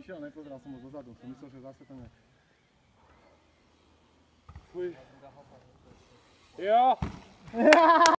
išiel, nepozeral som ho dozadu, som myslel, že zase to nejak. Fuj. Jo!